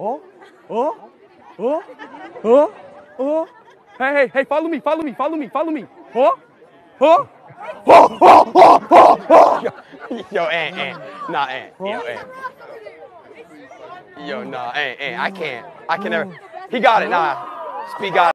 Oh, oh, oh, oh, oh. Hey, follow me. Oh, oh, Yo, Ant. Nah, Ant. Yo, Ant. Yo, nah, Ant. I can never. He got it. Nah. Speed got it.